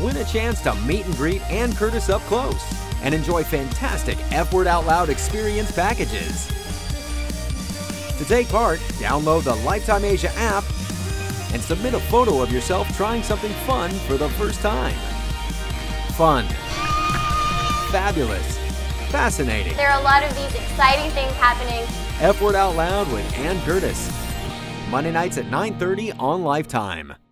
win a chance to meet and greet Ann Curtis up close, and enjoy fantastic F Word Out Loud experience packages. To take part, download the Lifetime Asia app and submit a photo of yourself trying something fun for the first time. Fun, fabulous, fascinating. There are a lot of these exciting things happening. F Word Out Loud with Ann Curtis. Monday nights at 9:30 on Lifetime.